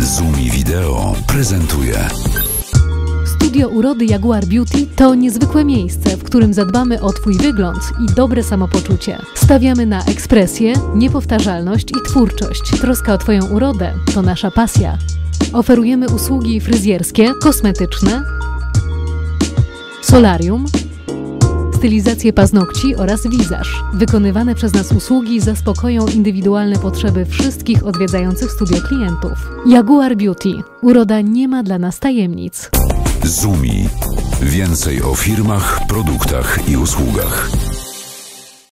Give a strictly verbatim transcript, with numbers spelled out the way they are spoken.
Zumi Wideo prezentuje. Studio urody Jaguar Beauty to niezwykłe miejsce, w którym zadbamy o Twój wygląd i dobre samopoczucie. Stawiamy na ekspresję, niepowtarzalność i twórczość. Troska o Twoją urodę to nasza pasja. Oferujemy usługi fryzjerskie, kosmetyczne, solarium, stylizację paznokci oraz wizaż. Wykonywane przez nas usługi zaspokoją indywidualne potrzeby wszystkich odwiedzających studio klientów. Jaguar Beauty. Uroda nie ma dla nas tajemnic. Zumi. Więcej o firmach, produktach i usługach.